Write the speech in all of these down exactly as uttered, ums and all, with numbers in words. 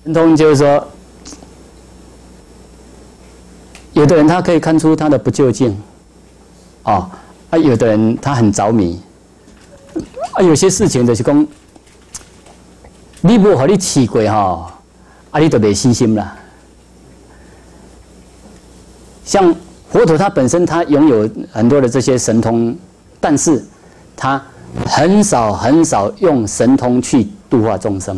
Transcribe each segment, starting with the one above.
神通就是说，有的人他可以看出他的不究竟，哦，啊，有的人他很着迷，啊，有些事情就是讲，你无和你试过哈，啊，你就没信心啦。像佛陀他本身他拥有很多的这些神通，但是他很少很少用神通去度化众生。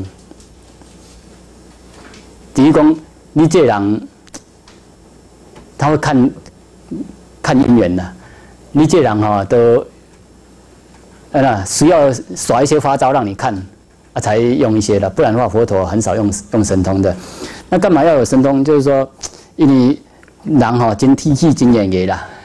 比如讲，你这人，他会看看姻缘的，你这人哈、哦、都，啊需要耍一些花招让你看，啊才用一些的，不然的话佛陀很少用用神通的。那干嘛要有神通？就是说，因为人哈真天气真严严啦，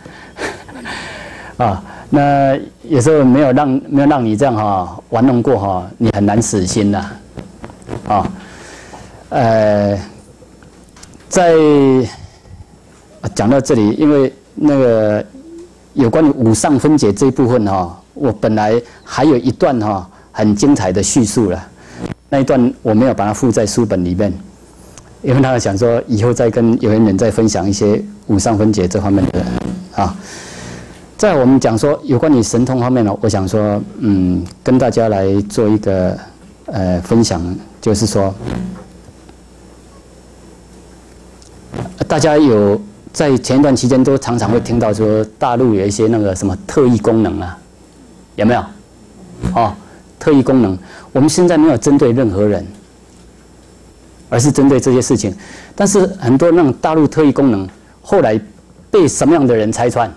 啊，那有时候没有让没有让你这样哈、哦、玩弄过哈、哦，你很难死心呐，啊。呃，在讲到这里，因为那个有关于五上分解这一部分哈、哦，我本来还有一段哈、哦、很精彩的叙述了，那一段我没有把它附在书本里面，因为他想说以后再跟有缘人再分享一些五上分解这方面的啊。在我们讲说有关于神通方面呢，我想说嗯，跟大家来做一个呃分享，就是说。大家有在前一段期间都常常会听到说，大陆有一些那个什么特异功能啊，有没有？哦，特异功能，我们现在没有针对任何人，而是针对这些事情。但是很多那种大陆特异功能，后来被什么样的人拆穿？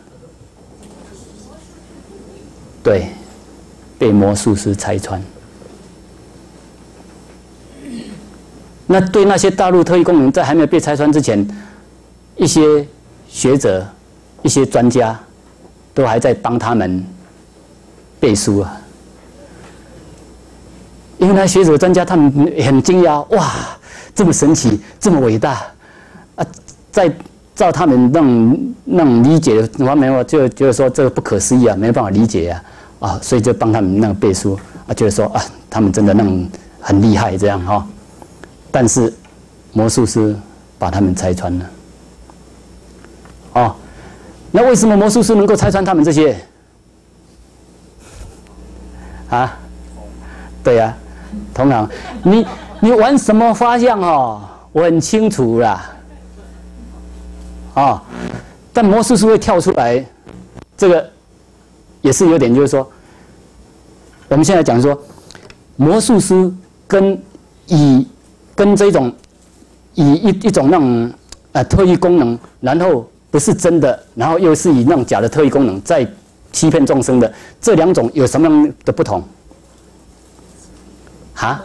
对，被魔术师拆穿。那对那些大陆特异功能在还没有被拆穿之前，一些学者、一些专家都还在帮他们背书啊。因为那学者专家他们很惊讶，哇，这么神奇，这么伟大啊！在照他们那种那种理解的方面，我就觉得说这个不可思议啊，没办法理解啊啊，所以就帮他们那个背书啊，觉得说啊，他们真的那种很厉害这样哈、哦。但是魔术师把他们拆穿了。哦，那为什么魔术师能够拆穿他们这些？啊？对呀、啊，同行，你你玩什么花样哦？我很清楚啦。哦，但魔术师会跳出来，这个也是有点，就是说，我们现在讲说，魔术师跟以跟这种以一一种那种呃特异功能，然后不是真的，然后又是以那种假的特异功能在欺骗众生的，这两种有什么样的不同？啊？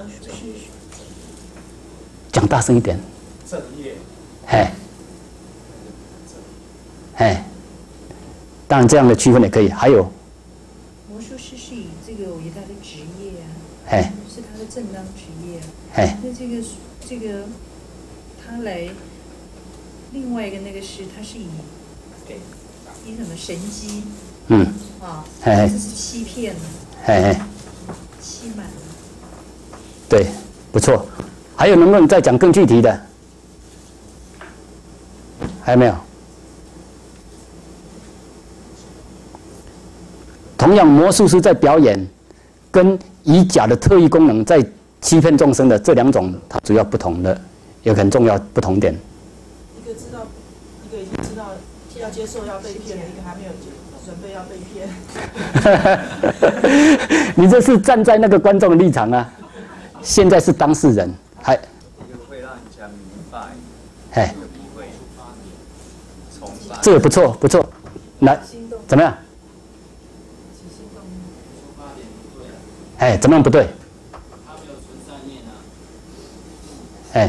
讲大声一点。正业。嘿。嘿。当然这样的区分也可以。还有。 魔术师是以这个为他的职业啊。 嘿。 是他的正当职业啊。 嘿。 那这个这个他来，另外一个那个是他是以以什么神机？嗯。啊。嘿。这是欺骗。嘿嘿。欺瞒。 对，不错。还有能不能再讲更具体的？还有没有？同样，魔术师在表演，跟以假的特异功能在欺骗众生的这两种，它主要不同的，有很重要不同点。 一个知道，一个已经知道要接受要被骗了，一个还没有准备要被骗。 你这是站在那个观众的立场啊，现在是当事人，还。 一个会让人家明白， 哎， 一个不会崇拜。 这个不错不错，来，怎么样？哎，怎么样不对？哎，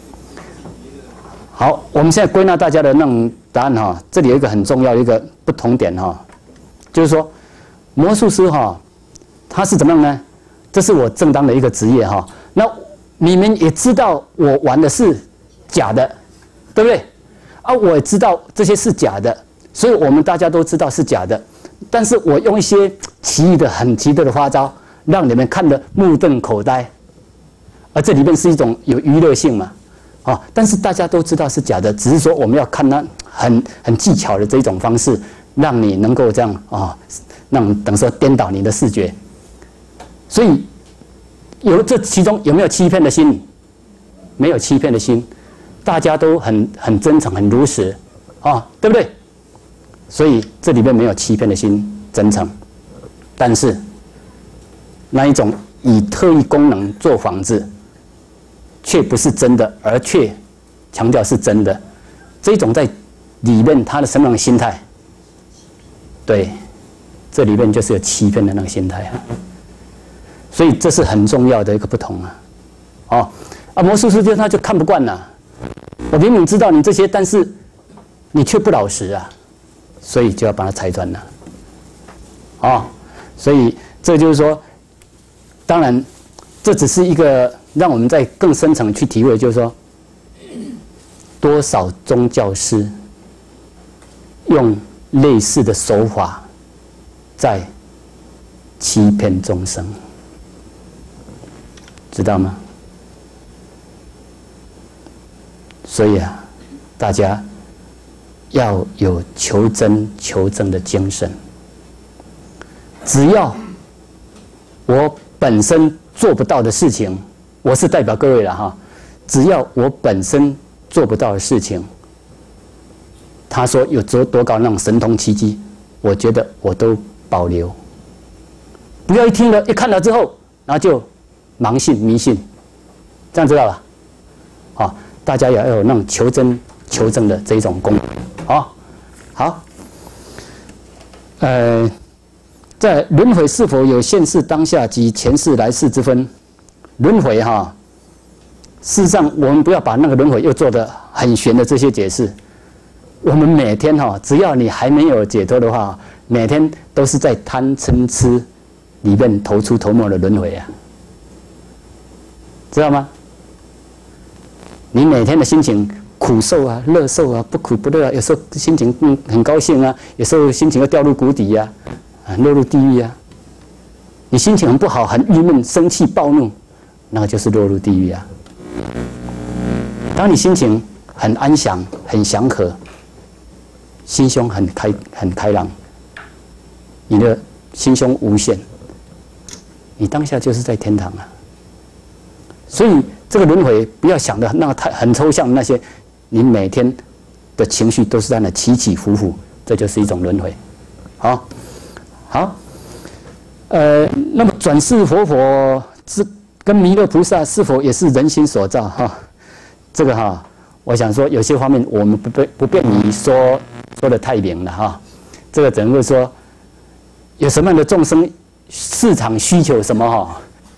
好，我们现在归纳大家的那种答案哈，这里有一个很重要的一个不同点哈，就是说魔术师哈，他是怎么样呢？这是我正当的一个职业哈。那你们也知道我玩的是假的，对不对？啊，我也知道这些是假的，所以我们大家都知道是假的。但是我用一些奇异的、很奇特的花招，让你们看得目瞪口呆。 而这里面是一种有娱乐性嘛，啊，但是大家都知道是假的，只是说我们要看它很很技巧的这种方式，让你能够这样啊，让等于说颠倒你的视觉。所以有这其中有没有欺骗的心？没有欺骗的心，大家都很很真诚、很如实，啊，对不对？所以这里面没有欺骗的心，真诚。但是那一种以特异功能做幌子，却不是真的，而却强调是真的，这种在里面他的什么样的心态？对，这里面就是有欺骗的那个心态啊。所以这是很重要的一个不同啊，哦。啊，魔术师就他就看不惯了。我明明知道你这些，但是你却不老实啊，所以就要把它拆穿了。哦，所以这就是说，当然，这只是一个让我们在更深层去体会，就是说，多少宗教师用类似的手法在欺骗众生，知道吗？所以啊，大家要有求真求证的精神。只要我本身做不到的事情，我是代表各位了哈。只要我本身做不到的事情，他说有多多高那种神通奇迹，我觉得我都保留。不要一听了一看了之后，然后就盲信迷信，这样知道吧？好。大家也要有那种求真求证的这一种功能，哦，好，呃，在轮回是否有现世、当下及前世、来世之分？轮回哈，事实上我们不要把那个轮回又做得很玄的这些解释。我们每天哈，只要你还没有解脱的话，每天都是在贪嗔痴里面头出头没的轮回啊，知道吗？你每天的心情苦受啊、乐受啊、不苦不乐啊，有时候心情嗯很高兴啊，有时候心情又掉入谷底呀、啊，啊落入地狱啊。你心情很不好、很郁闷、生气、暴怒，那个就是落入地狱啊。当你心情很安详、很祥和，心胸很开、很开朗，你的心胸无限，你当下就是在天堂啊。所以这个轮回不要想的那个太很抽象的那些，你每天的情绪都是在那起起伏伏，这就是一种轮回。好，好，呃，那么转世活佛是跟弥勒菩萨是否也是人心所造？哈，这个哈，我想说有些方面我们不便不便于说说的太明了哈。这个只能够说有什么样的众生市场需求什么哈。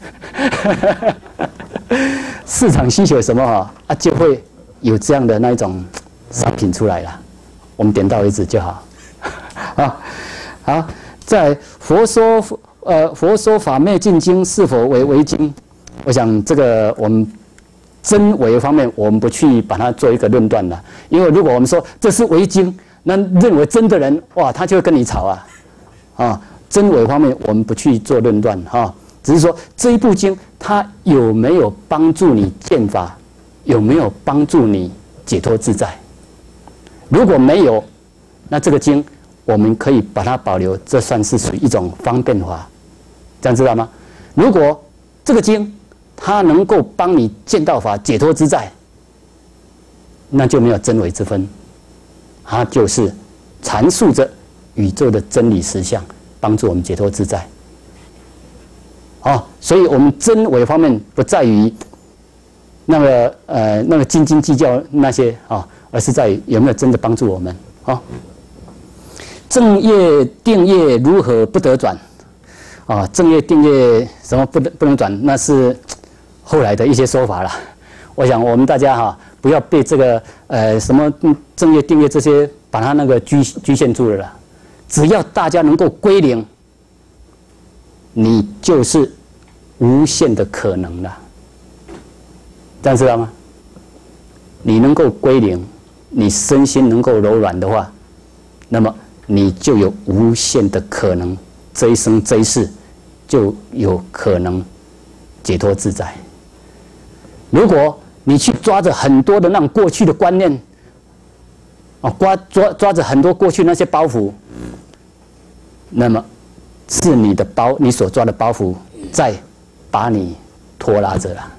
市场需求什么哈啊，就会有这样的那一种商品出来了。我们点到为止就好。啊，好，在佛说呃佛说法灭尽经是否为为经？我想这个我们真伪方面我们不去把它做一个论断了，因为如果我们说这是为经，那认为真的人哇，他就会跟你吵啊。啊，真伪方面我们不去做论断哈。啊只是说这一部经，它有没有帮助你见法，有没有帮助你解脱自在？如果没有，那这个经我们可以把它保留，这算是属于一种方便法，这样知道吗？如果这个经它能够帮你见到法、解脱自在，那就没有真伪之分，它就是阐述着宇宙的真理实相，帮助我们解脱自在。哦，所以我们真伪方面不在于那个呃那个斤斤计较那些啊、哦，而是在于有没有真的帮助我们啊、哦。正业定业如何不得转？啊、哦，正业定业什么不得不能转？那是后来的一些说法了。我想我们大家哈、啊，不要被这个呃什么正业定业这些把它那个局局限住了啦。只要大家能够归零，你就是无限的可能了，这样知道吗？你能够归零，你身心能够柔软的话，那么你就有无限的可能，这一生这一世就有可能解脱自在。 如果你去抓着很多的那种过去的观念，哦，抓抓抓着很多过去那些包袱，那么是你的包，你所抓的包袱在把你拖拉着了。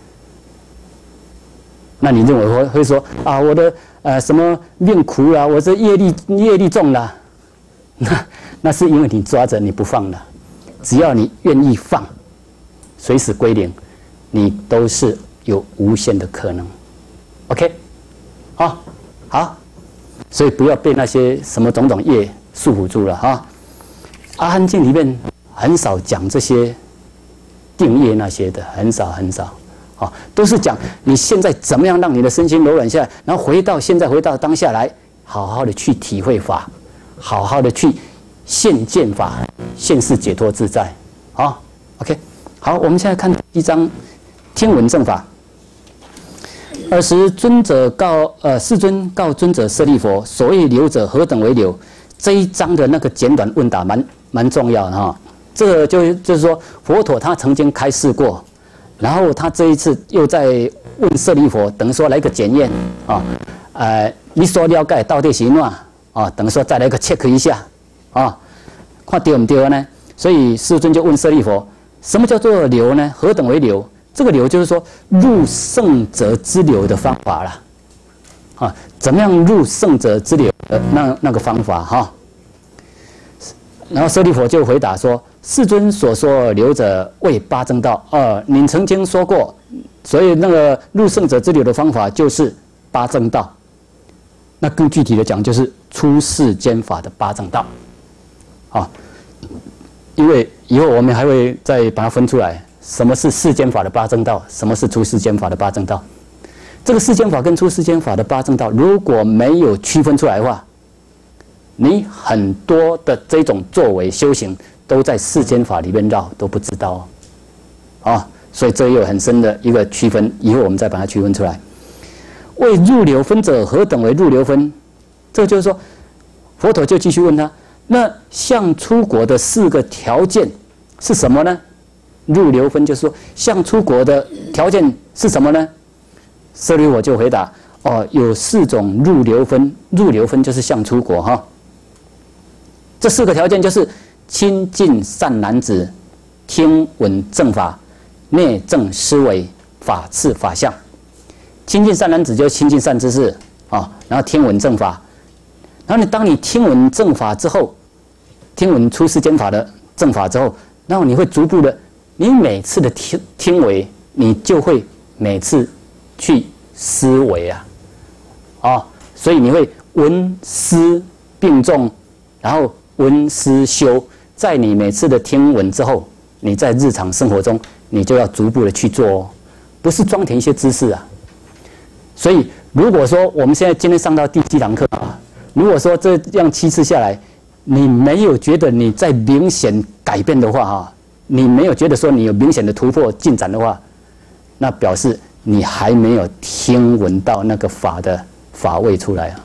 那你认为会会说啊，我的呃什么命苦啦，我这业力业力重啦，那那是因为你抓着你不放了。只要你愿意放，随时归零，你都是有无限的可能。OK， 好，好，所以不要被那些什么种种业束缚住了哈。阿含经里面很少讲这些定业那些的，很少很少。啊，都是讲你现在怎么样让你的身心柔软下来，然后回到现在，回到当下来，好好的去体会法，好好的去现见法，现世解脱自在。好 ，OK， 好，我们现在看第一章天文正法。尔时尊者告呃世尊告尊者舍利弗，所谓流者何等为流？这一章的那个简短问答蛮蛮重要的哈。这个就就是说佛陀他曾经开示过。然后他这一次又在问舍利弗，等于说来一个检验啊，呃，你所了解到底是哪啊？等于说再来一个 check 一下啊，看对不对呢？所以世尊就问舍利弗，什么叫做流呢？何等为流？这个流就是说入圣者之流的方法了啊，怎么样入圣者之流的那那个方法哈？然后舍利弗就回答说。世尊所说流者为八正道，呃，您曾经说过，所以那个入圣者之流的方法就是八正道。那更具体的讲，就是出世间法的八正道。啊，因为以后我们还会再把它分出来，什么是世间法的八正道，什么是出世间法的八正道。这个世间法跟出世间法的八正道，如果没有区分出来的话，你很多的这种作为修行。都在世间法里面绕，都不知道，啊，所以这也有很深的一个区分。以后我们再把它区分出来。为入流分者，何等为入流分？这就是说，佛陀就继续问他：那像出国的四个条件是什么呢？入流分就是说，像出国的条件是什么呢？舍利弗就回答：哦，有四种入流分。入流分就是像出国哈。这四个条件就是。亲近善男子，听闻正法，内证思维，法次法相。亲近善男子就是亲近善知识啊，然后听闻正法。然后你当你听闻正法之后，听闻出世间法的正法之后，然后你会逐步的，你每次的听听为，你就会每次去思维啊，啊，所以你会闻思并重，然后闻思修。在你每次的听闻之后，你在日常生活中，你就要逐步的去做哦，不是装填一些知识啊。所以，如果说我们现在今天上到第七堂课啊，如果说这样七次下来，你没有觉得你在明显改变的话哈，你没有觉得说你有明显的突破进展的话，那表示你还没有听闻到那个法的法味出来啊，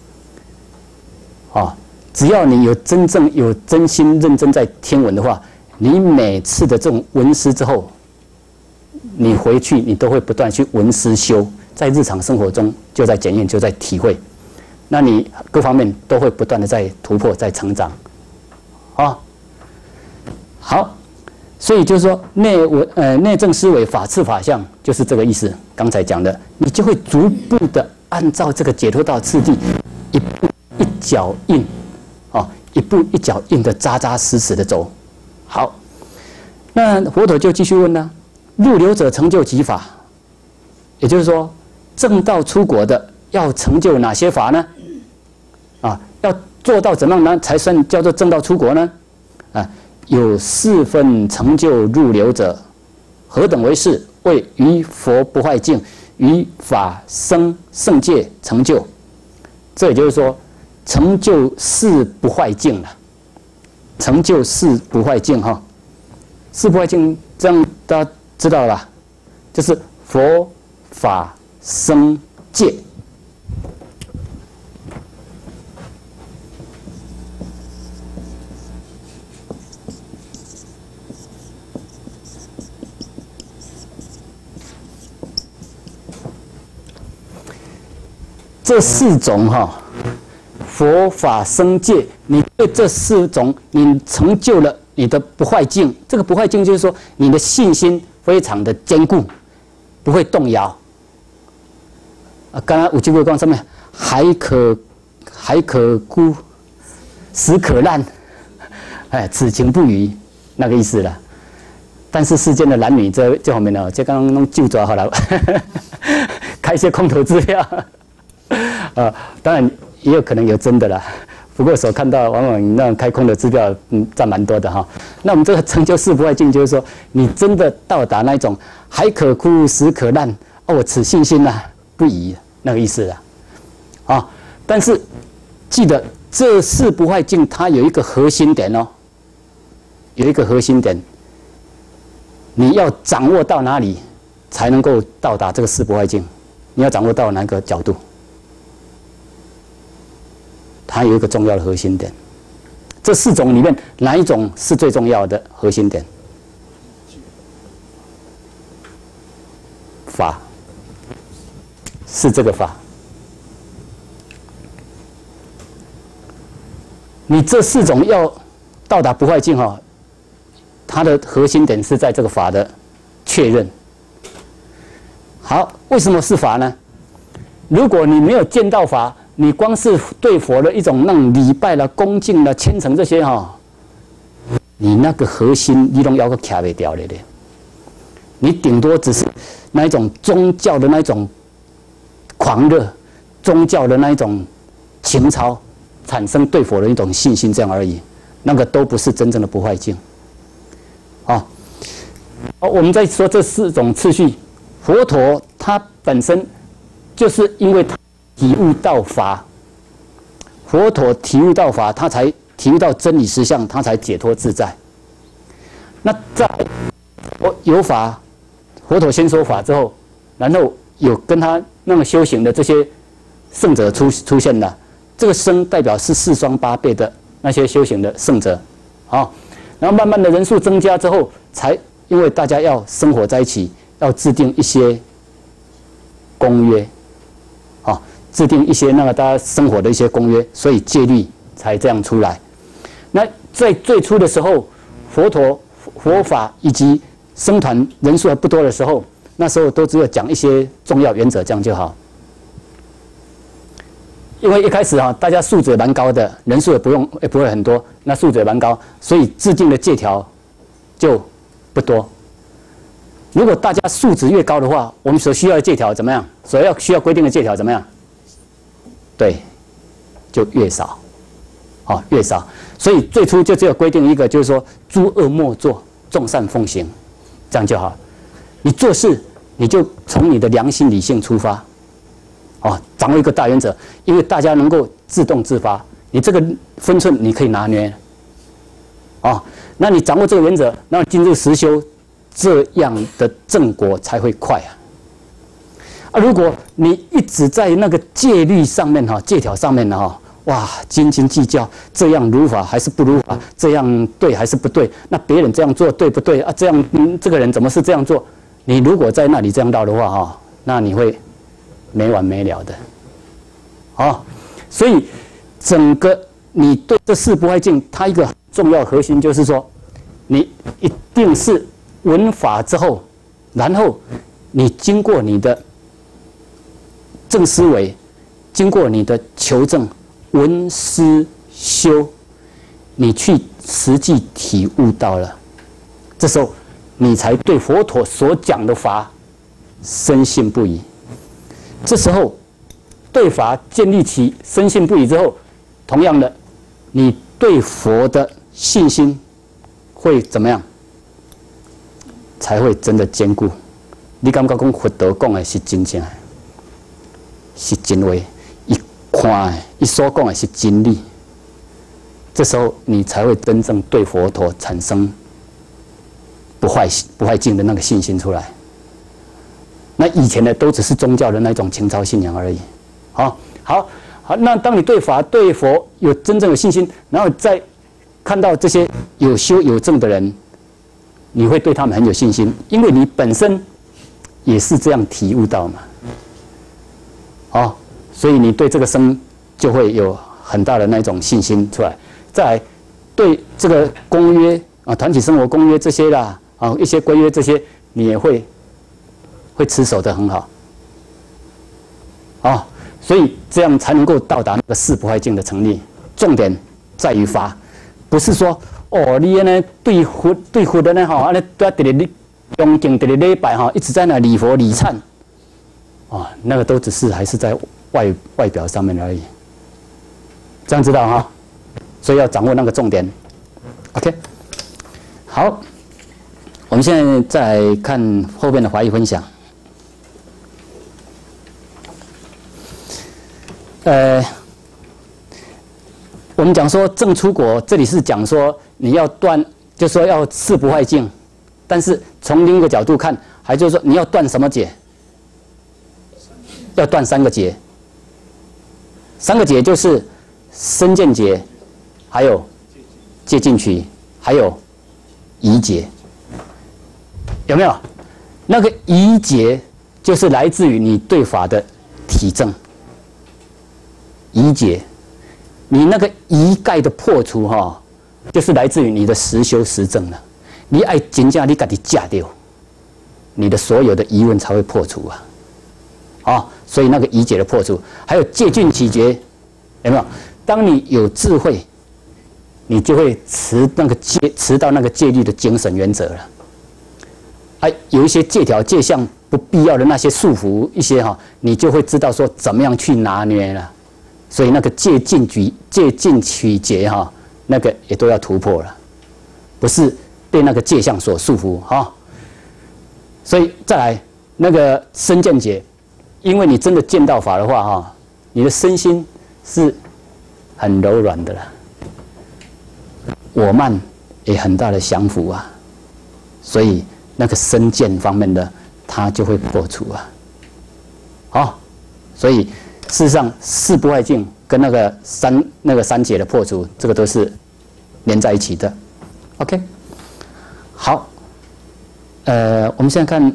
啊。只要你有真正有真心认真在听闻的话，你每次的这种闻思之后，你回去你都会不断去闻思修，在日常生活中就在检验，就在体会，那你各方面都会不断的在突破，在成长，啊，好，所以就是说内闻呃内证思维法次法相就是这个意思。刚才讲的，你就会逐步的按照这个解脱道次第，一步一脚印。哦，一步一脚印的扎扎实实的走。好，那佛陀就继续问呢：入流者成就几法？也就是说，正道出国的要成就哪些法呢？啊，要做到怎么样呢才算叫做正道出国呢？啊，有四分成就入流者，何等为是？为于佛不坏境，于法生圣界成就。这也就是说。成就四不坏境了，成就四不坏境哈，四不坏境这样大家知道了吧？就是佛法僧戒。 这四种哈、哦、佛法僧戒，你对这四种你成就了你的不坏境。这个不坏境就是说你的信心非常的坚固，不会动摇。啊，刚刚有句话讲什么？海可海可枯，石可烂，哎，此情不渝，那个意思了。但是世间的男女这这方面呢，这刚刚弄就抓好了，开一些空头支票，啊，当然也有可能有真的啦。不过所看到往往那开空的支票，嗯，占蛮多的哈。那我们这个成就四不坏境，就是说你真的到达那一种海可枯，石可烂，哦，我此信心呐、啊、不移，那个意思了，啊。但是记得这四不坏境，它有一个核心点哦，有一个核心点。你要掌握到哪里，才能够到达这个四不坏境？你要掌握到哪个角度？它有一个重要的核心点。这四种里面，哪一种是最重要的核心点？法，是这个法。你这四种要到达不坏境哈。它的核心点是在这个法的确认。好，为什么是法呢？如果你没有见到法，你光是对佛的一种那种礼拜啦、恭敬啦、虔诚这些哈、哦，你那个核心你都要个卡不掉的嘞。你顶多只是那一种宗教的那一种狂热，宗教的那一种情操，产生对佛的一种信心这样而已。那个都不是真正的不坏境。啊，哦，我们在说这四种次序，佛陀他本身就是因为他体悟到法，佛陀体悟到法，他才体悟到真理实相，他才解脱自在。那在我有法，佛陀先说法之后，然后有跟他那么修行的这些圣者出出现了，这个僧代表是四双八倍的那些修行的圣者，啊。然后慢慢的人数增加之后，才因为大家要生活在一起，要制定一些公约，啊，制定一些那个大家生活的一些公约，所以戒律才这样出来。那在最初的时候，佛陀佛法以及僧团人数还不多的时候，那时候都只有讲一些重要原则，这样就好。因为一开始啊，大家素质也蛮高的，人数也不用也不会很多，那素质也蛮高，所以制定的戒条就不多。如果大家素质越高的话，我们所需要的戒条怎么样？所要需要规定的戒条怎么样？对，就越少，好、哦、越少。所以最初就只有规定一个，就是说诸恶莫作，众善奉行，这样就好。你做事你就从你的良心理性出发。哦，掌握一个大原则，因为大家能够自动自发，你这个分寸你可以拿捏。哦，那你掌握这个原则，然后进入实修，这样的正果才会快啊。啊，如果你一直在那个戒律上面哈、戒条上面呢哈，哇，斤斤计较，这样如法还是不如法，这样对还是不对？那别人这样做对不对啊？这样，嗯，这个人怎么是这样做？你如果在那里这样绕的话哈，那你会没完没了的，哦，所以整个你对这四不坏境，它一个重要核心就是说，你一定是闻法之后，然后你经过你的正思维，经过你的求证、闻思修，你去实际体悟到了，这时候你才对佛陀所讲的法深信不疑。这时候，对法建立起深信不疑之后，同样的，你对佛的信心会怎么样？才会真的坚固。你感觉讲佛陀讲的是真正的，是真话，一看的，一所讲的是真理。这时候，你才会真正对佛陀产生不坏不坏境的那个信心出来。那以前的都只是宗教的那种情操信仰而已，好，好，好。那当你对法对佛有真正的信心，然后再看到这些有修有证的人，你会对他们很有信心，因为你本身也是这样体悟到嘛，哦， 所以你对这个生就会有很大的那种信心出来。再来，对这个公约啊、团体生活公约这些啦，啊一些规约这些，你也会会持守得很好。啊，所以这样才能够到达那个事不坏境的成立。重点在于法，不是说哦，你呢对佛对佛的呢哈，安尼对直直恭敬直直礼拜哈，一直在那礼佛礼忏，啊，那个都只是还是在外外表上面而已。这样知道哈，所以要掌握那个重点。OK， 好，我们现在再来看后面的华语分享。呃，我们讲说正出国，这里是讲说你要断，就说要事不坏境，但是从另一个角度看，还就是说你要断什么解？要断三个结，三个结就是身见结，还有戒禁取，还有疑结，有没有？那个疑结就是来自于你对法的体证。疑解，你那个疑盖的破除哈、哦，就是来自于你的实修实证了。你爱真正你自己架掉，你的所有的疑问才会破除啊！啊、哦，所以那个疑解的破除，还有戒禁起决，有没有？当你有智慧，你就会持那个戒，持到那个戒律的精神原则了。哎、啊，有一些戒条、戒相不必要的那些束缚，一些哈、哦，你就会知道说怎么样去拿捏了。所以那个戒禁取戒禁取结哈，那个也都要突破了，不是被那个戒相所束缚哈。所以再来那个身见结，因为你真的见到法的话哈，你的身心是很柔软的了，我慢也很大的降伏啊，所以那个身见方面的它就会破除啊。好，所以。事实上，事不坏境跟那个三那个三解的破除，这个都是连在一起的。OK， 好，呃，我们现在看，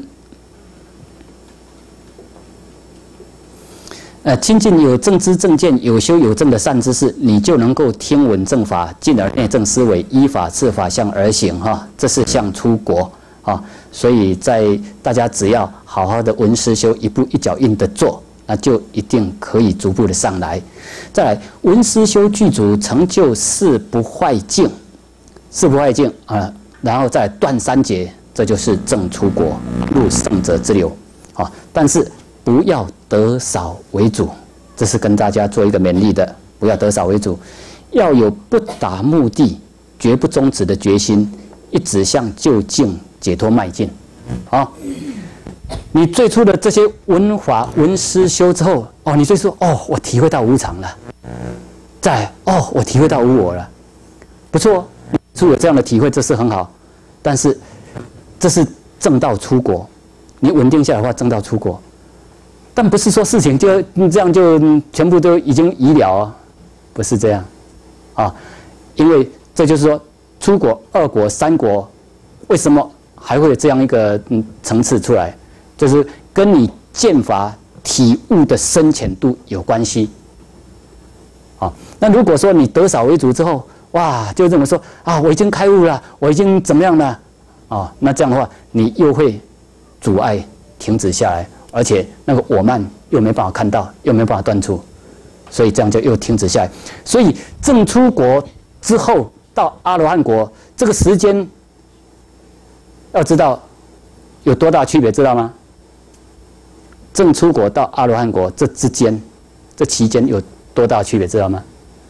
呃，亲近有正知正见、有修有证的善知识，你就能够听闻正法，进而内证思维，依法治法相而行哈。这是像出国啊，所以在大家只要好好的闻思修，一步一脚印的做。那就一定可以逐步的上来。再来，闻思修具足，成就事不坏境，事不坏境啊、呃，然后再断三结，这就是正出国，入圣者之流。好、哦，但是不要得少为主，这是跟大家做一个勉励的，不要得少为主，要有不达目的、绝不终止的决心，一直向究竟解脱迈进。好、哦。你最初的这些闻法、闻思修之后，哦，你最初哦，我体会到无常了，再哦，我体会到无我了，不错，出有这样的体会，这是很好，但是这是正道出国，你稳定下来的话，正道出国，但不是说事情就这样就全部都已经已了啊，不是这样，啊，因为这就是说出国、二国、三国，为什么还会有这样一个嗯层次出来？就是跟你见法体悟的深浅度有关系。好，那如果说你得少为主之后，哇，就这么说啊，我已经开悟了，我已经怎么样了？哦，那这样的话，你又会阻碍停止下来，而且那个我慢又没办法看到，又没办法断除，所以这样就又停止下来。所以正出国之后到阿罗汉国，这个时间要知道有多大区别，知道吗？正出国到阿罗汉国这之间，这期间有多大区别，知道吗？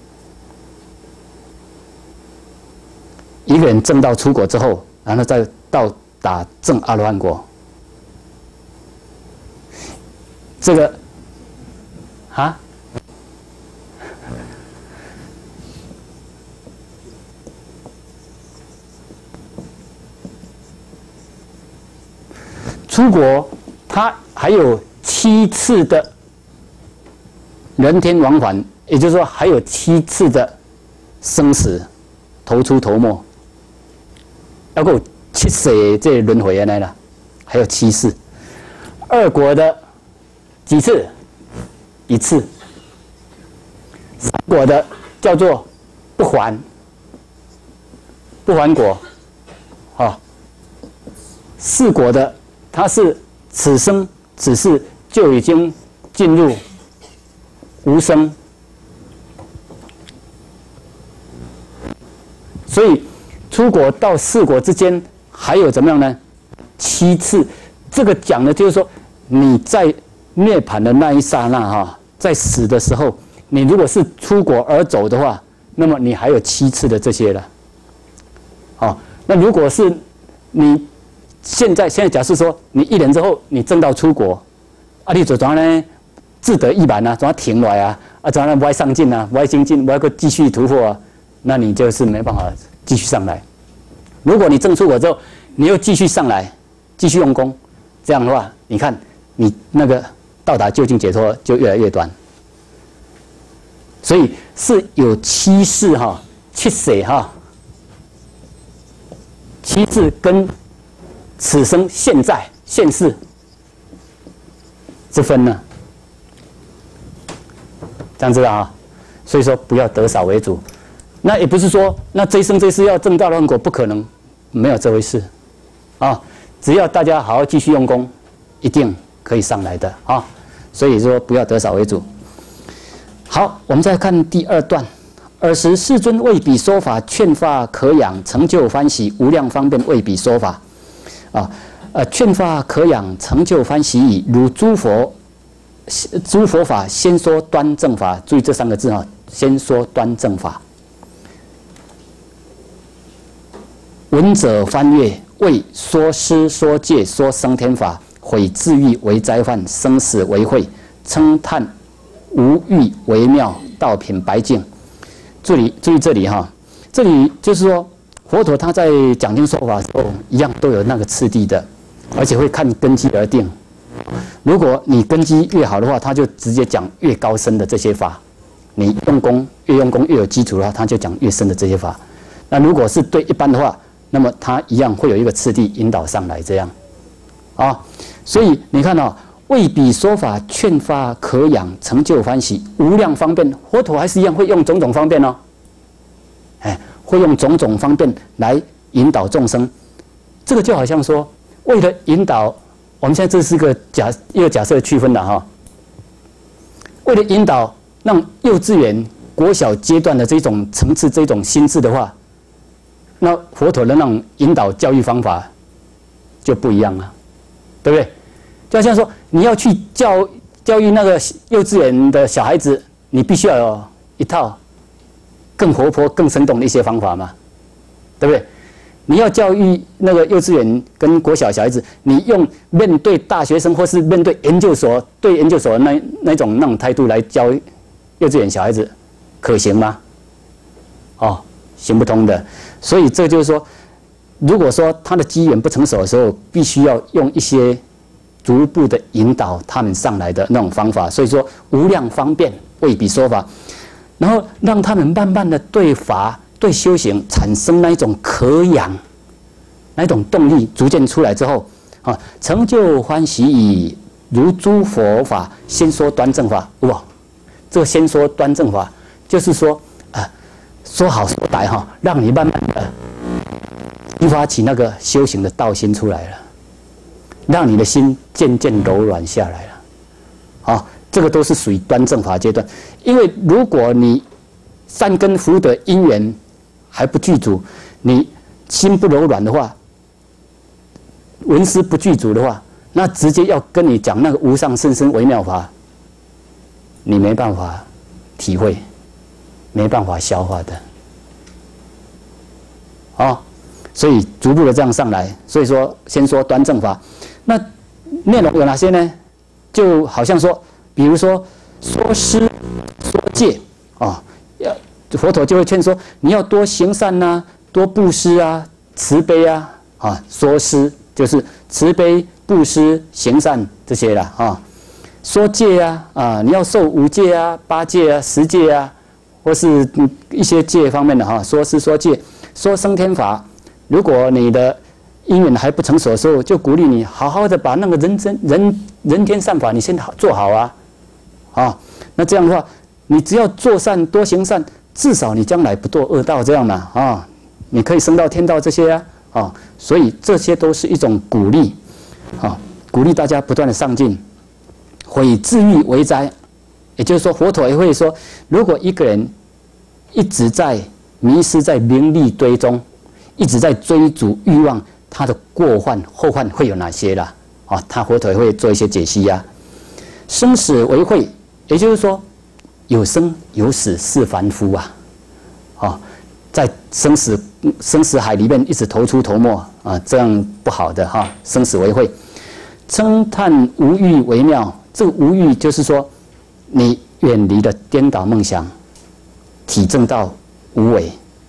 一个人正道出国之后，然后再到达正阿罗汉国，这个啊，出国他还有七次的人天往返，也就是说还有七次的生死，头出头没，要够七世这轮回原来了，还有七世。二国的几次？一次。 果的叫做不还，不还果，啊、哦，四果的它是此生只是就已经进入无生，所以出果到四果之间还有怎么样呢？七次，这个讲的就是说你在涅槃的那一刹那哈，在死的时候，你如果是出果而走的话，那么你还有七次的这些了。好，那如果是你现在现在假设说你一年之后你证到出果，啊，你就怎样呢？自得意满啊，怎样停来啊？啊，怎样不爱上进啊？不爱精进，不爱继续突破啊？那你就是没办法继续上来。如果你证出果之后，你又继续上来，继续用功，这样的话，你看你那个到达究竟解脱就越来越短。所以是有七世哈，七世哈，七世跟此生现在现世之分呢，这样知道啊？所以说不要得少为主。那也不是说那这一生这一世要证大罗汉果不可能，没有这回事啊！只要大家好好继续用功，一定可以上来的啊！所以说不要得少为主。好，我们再看第二段。尔时世尊为彼说法，劝发可养，成就欢喜，无量方便为彼说法。啊，呃，劝发可养，成就欢喜矣。如诸佛，诸佛法先说端正法。注意这三个字啊，先说端正法。闻者翻阅，为说施、说戒、说升天法，毁自欲为灾患，生死为慧，称叹无欲为妙，道品白净。注意注意这里哈，这里就是说佛陀他在讲经说法的时候，一样都有那个次第的，而且会看根基而定。如果你根基越好的话，他就直接讲越高深的这些法；你用功越用功越有基础的话，他就讲越深的这些法。那如果是对一般的话，那么他一样会有一个次第引导上来，这样啊。所以你看啊，为彼说法，劝发可养，成就欢喜，无量方便。佛陀还是一样会用种种方便哦，哎，会用种种方便来引导众生。这个就好像说，为了引导，我们现在这是个假一个假设区分的哈。为了引导让幼稚园、国小阶段的这种层次、这种心智的话，那佛陀的那种引导教育方法就不一样了，对不对？就好像说，你要去教教育那个幼稚园的小孩子，你必须要有一套更活泼、更生动的一些方法嘛，对不对？你要教育那个幼稚园跟国小小孩子，你用面对大学生或是面对研究所、对研究所的那那种那种态度来教幼稚园小孩子，可行吗？哦，行不通的。所以这就是说，如果说他的机缘不成熟的时候，必须要用一些逐步的引导他们上来的那种方法。所以说，无量方便为彼说法，然后让他们慢慢的对法、对修行产生那一种可养、那一种动力，逐渐出来之后，啊，成就欢喜矣。如诸佛法，先说端正法。哇，这个先说端正法，就是说啊。说好说歹哈，让你慢慢的激发起那个修行的道心出来了，让你的心渐渐柔软下来了。好，这个都是属于端正法阶段。因为如果你善根福德因缘还不具足，你心不柔软的话，闻思不具足的话，那直接要跟你讲那个无上甚深微妙法，你没办法体会。没办法消化的，哦，所以逐步的这样上来。所以说，先说端正法，那内容有哪些呢？就好像说，比如说说施、说戒啊，要佛陀就会劝说你要多行善呐、啊，多布施啊，慈悲啊，啊，说施就是慈悲、布施、行善这些啦啊。说戒啊，啊，你要受五戒啊、八戒啊、十戒啊。或是一些戒方面的哈，说是说戒，说升天法。如果你的因缘还不成熟的时候，就鼓励你好好的把那个人真人人天善法你先做好啊，啊，那这样的话， 你只要做善多行善，至少你将来不堕恶道这样嘛啊，你可以升到天道这些啊啊，所以这些都是一种鼓励啊，鼓励大家不断的上进，毁自欲为灾。也就是说，佛陀也会说，如果一个人一直在迷失在名利堆中，一直在追逐欲望，他的过患后患会有哪些啦？啊，他佛陀也会做一些解析呀、啊。生死为慧，也就是说，有生有死是凡夫啊，啊，在生死生死海里面一直头出头没啊，这样不好的哈、啊。生死为慧，称叹无欲为妙。这个无欲就是说，你远离了颠倒梦想，体证到无为、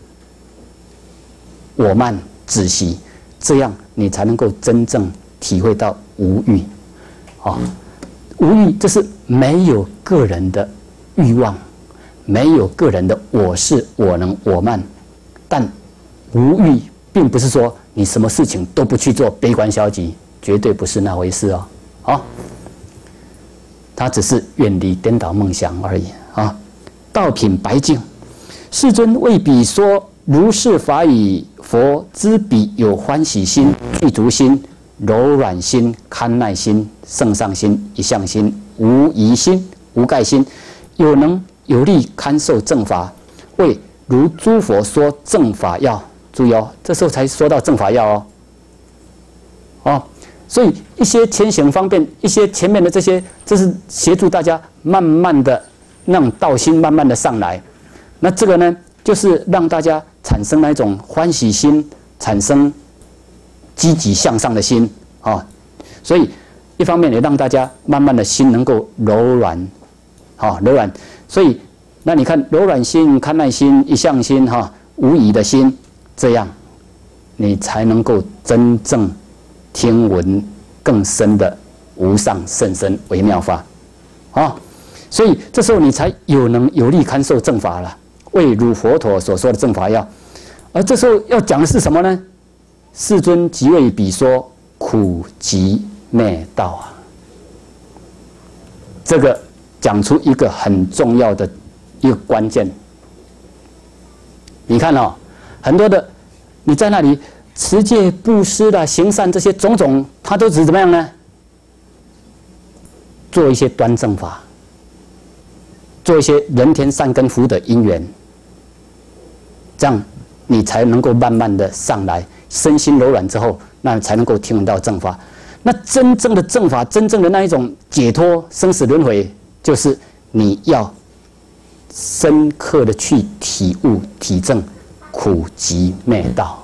我慢、止息，这样你才能够真正体会到无欲。啊，无欲就是没有个人的欲望，没有个人的我是、我能、我慢。但无欲并不是说你什么事情都不去做，悲观消极，绝对不是那回事哦。好。他只是远离颠倒梦想而已啊！道品白净，世尊为彼说如是法语，佛知彼有欢喜心、具足心、柔软心、堪耐心、胜上心、一向心、无疑心、无盖心，有能有力堪受正法，为如诸佛说正法要。注意哦，这时候才说到正法要哦，哦。所以一些前行方便，一些前面的这些，这是协助大家慢慢的让道心慢慢的上来。那这个呢，就是让大家产生那一种欢喜心，产生积极向上的心啊、哦。所以一方面也让大家慢慢的心能够柔软，好、哦、柔软。所以那你看柔软心、堪耐心、一向心哈、哦、无疑的心，这样你才能够真正听闻更深的无上甚深微妙法，啊、哦，所以这时候你才有能有力堪受正法了，为如佛陀所说的正法要。而这时候要讲的是什么呢？世尊即为彼说苦集灭道啊，这个讲出一个很重要的一个关键。你看哦，很多的你在那里。持戒、布施啦、行善这些种种，它都只是怎么样呢？做一些端正法，做一些人天善根福的因缘，这样你才能够慢慢的上来，身心柔软之后，那才能够听闻到正法。那真正的正法，真正的那一种解脱生死轮回，就是你要深刻的去体悟、体证苦集灭道。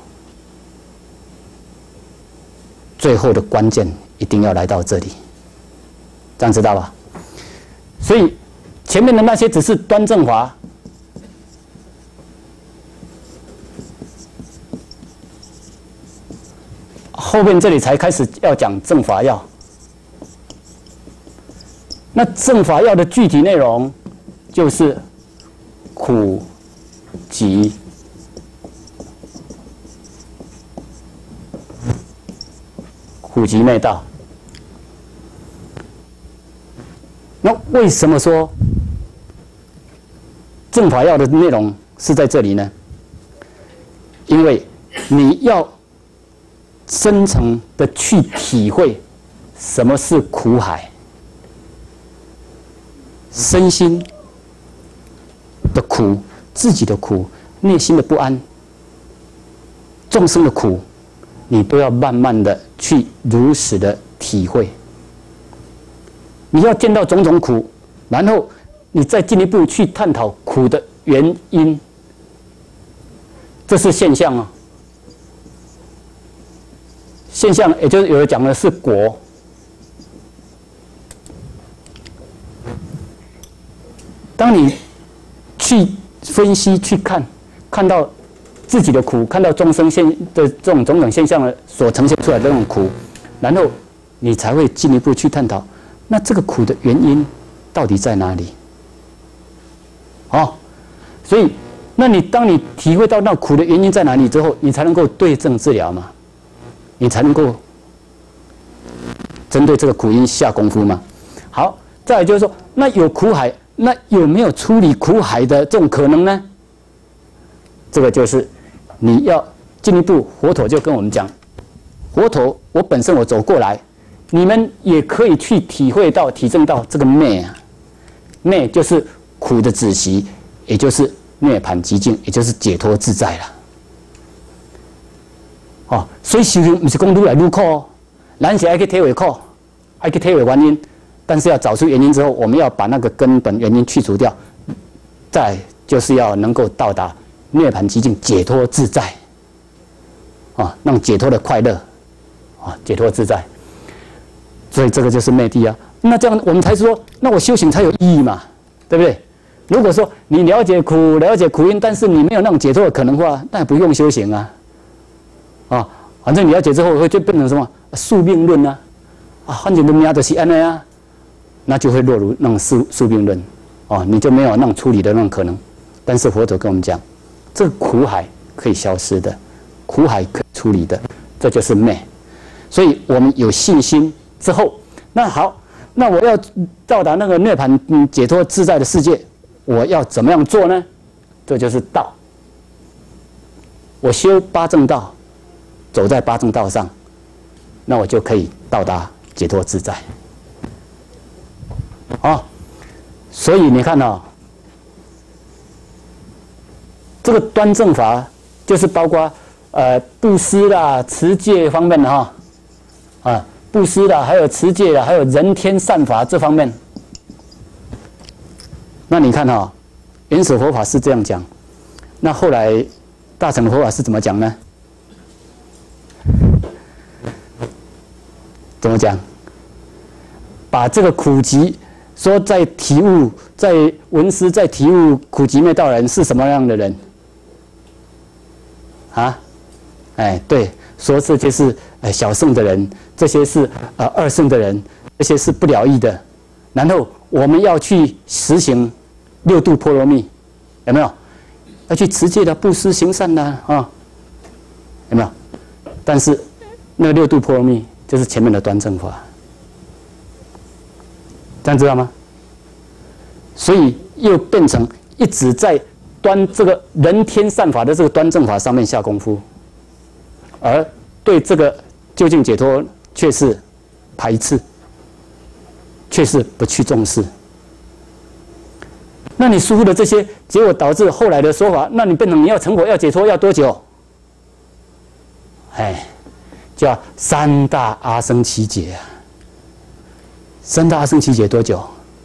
最后的关键一定要来到这里，这样知道吧？所以前面的那些只是端正法，后面这里才开始要讲正法要。那正法要的具体内容就是苦集。苦集灭道。那为什么说正法要的内容是在这里呢？因为你要深层的去体会什么是苦海，身心的苦，自己的苦，内心的不安，众生的苦，你都要慢慢的去如实的体会。你要见到种种苦，然后你再进一步去探讨苦的原因，这是现象啊。现象也就是有人讲的是果。当你去分析、去看，看到自己的苦，看到众生现的这种种种现象的所呈现出来的这种苦，然后你才会进一步去探讨，那这个苦的原因到底在哪里？哦，所以，那你当你体会到那苦的原因在哪里之后，你才能够对症治疗嘛，你才能够针对这个苦因下功夫嘛。好，再来就是说，那有苦海。 那有没有处理苦海的这种可能呢？这个就是你要进一步，佛陀就跟我们讲，佛陀我本身我走过来，你们也可以去体会到、体证到这个灭啊，灭就是苦的止息，也就是涅槃极境，也就是解脱自在了。哦，所以修行不是讲愈来愈苦哦，咱是爱去体会苦，爱去体会原因。但是要找出原因之后，我们要把那个根本原因去除掉，再就是要能够到达涅槃极境，解脱自在，啊，那种解脱的快乐，啊，解脱自在。所以这个就是灭地啊。那这样我们才说，那我修行才有意义嘛，对不对？如果说你了解苦，了解苦因，但是你没有那种解脱的可能的话，那也不用修行啊。啊，反正你了解之后会就变成什么宿命论啊，啊，反正你命就是安尼啊。那就会落入那种宿宿命论，哦，你就没有那种处理的那种可能。但是佛陀跟我们讲，这个苦海可以消失的，苦海可以处理的，这就是灭。所以我们有信心之后，那好，那我要到达那个涅槃、嗯、解脱自在的世界，我要怎么样做呢？这就是道。我修八正道，走在八正道上，那我就可以到达解脱自在。哦，所以你看哦，这个端正法就是包括呃布施啦、持戒方面的哈，啊布施啦，还有持戒啦，还有人天善法这方面。那你看哈、哦，原始佛法是这样讲，那后来大乘佛法是怎么讲呢？怎么讲？把这个苦集。说在体悟，在闻思，在体悟苦集灭道的人是什么样的人？啊，哎，对，说这些是呃小圣的人，这些是呃二圣的人，这些是不了义的。然后我们要去实行六度波罗蜜，有没有？要去持戒的、布施、行善的啊，有没有？但是那个六度波罗蜜就是前面的端正法。这样知道吗？所以又变成一直在端这个人天善法的这个端正法上面下功夫，而对这个究竟解脱却是排斥，却是不去重视。那你疏忽的这些，结果导致后来的说法，那你变成你要成佛要解脱要多久？哎，叫三大阿僧祇劫啊。三大阿僧祇劫多久？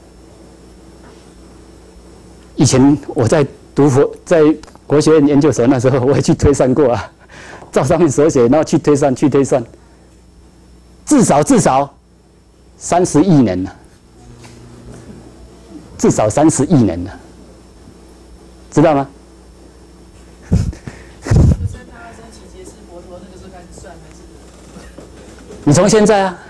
以前我在读佛，在国学院研究所那时候，我也去推算过啊，照上面所写，然后去推算，去推算，至少至少三十亿年了，至少三十亿年了，知道吗？ 三大阿僧祇劫是佛陀那个时候开始算还是？ 你从现在啊。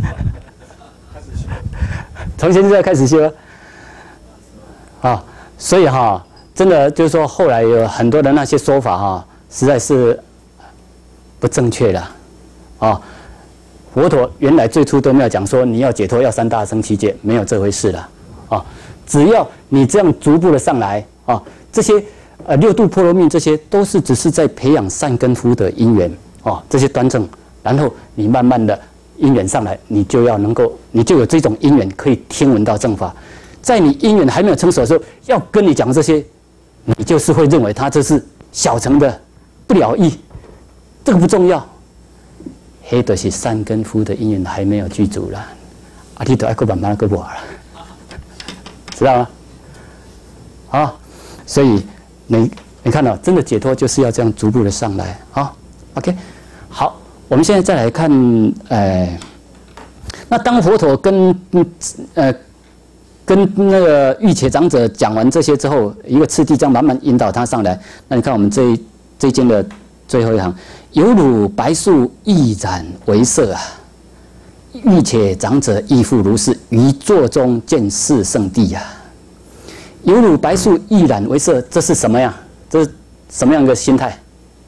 从现在开始修，啊，所以哈、啊，真的就是说，后来有很多的那些说法哈、啊，实在是不正确的，啊，佛陀原来最初都没有讲说你要解脱要三大阿僧祇劫，没有这回事的，啊，只要你这样逐步的上来啊，这些呃六度波罗蜜这些都是只是在培养善根福德因缘啊，这些端正，然后你慢慢的。因缘上来，你就要能够，你就有这种因缘可以听闻到正法。在你因缘还没有成熟的时候，要跟你讲这些，你就是会认为他这是小乘的，不了义，这个不重要。黑的是善根福的因缘还没有具足了，啊，你都爱去慢慢去磨了，知道吗？啊，所以你你看到、哦，真的解脱就是要这样逐步的上来啊。OK， 好。我们现在再来看，呃，那当佛陀跟呃跟那个玉且长者讲完这些之后，一个次第这样慢慢引导他上来。那你看我们这一这一间的最后一行，犹如白树亦然为色啊，玉且长者亦复如是，于座中见是圣地呀、啊。犹如白树亦然为色，这是什么呀？这是什么样的心态？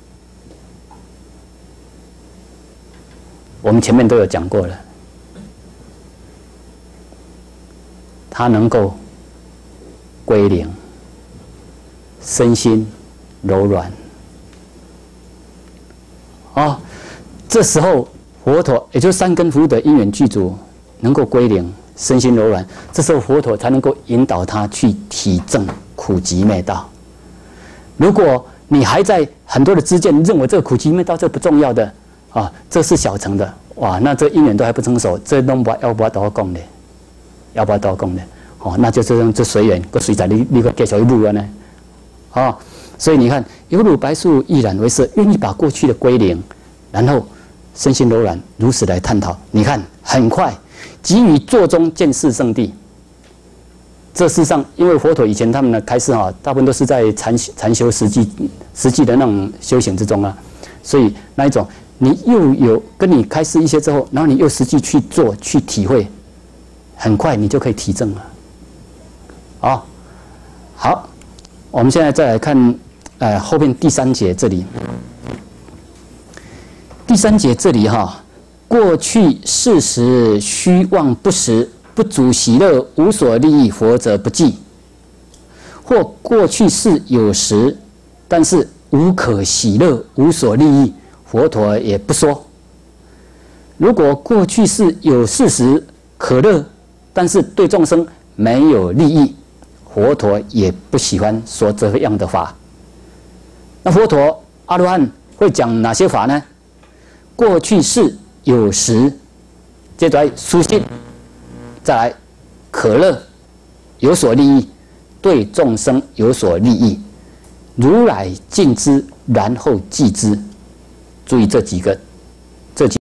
我们前面都有讲过了，他能够归零，身心柔软。啊，这时候佛陀，也就是三根福的因缘具足，能够归零，身心柔软，这时候佛陀才能够引导他去体证苦集灭道。如果你还在很多的知见，认为这个苦集灭道这不重要的啊，这是小乘的，哇，那这因缘都还不成熟，这都不要不要多讲的，要不要多讲的，哦，那就这样就随缘，个随在你你个继续入了呢，啊，所以你看，犹如白树毅然为色，愿意把过去的归零，然后身心柔软，如此来探讨。你看，很快即于座中见四圣谛。这事实上，因为佛陀以前他们的开示啊，大部分都是在禅禅修实际实际的那种修行之中啊，所以那一种你又有跟你开示一些之后，然后你又实际去做去体会，很快你就可以体证了。好，好，我们现在再来看，呃，后面第三节这里，第三节这里哈，过去事实虚妄不实。不主喜乐，无所利益，佛则不计；或过去世有时，但是无可喜乐，无所利益，佛陀也不说。如果过去世有事实可乐，但是对众生没有利益，佛陀也不喜欢说这样的法。那佛陀阿罗汉会讲哪些法呢？过去世有时，接着殊信。再来，可乐有所利益，对众生有所利益，如来尽之，然后记之。注意这几个。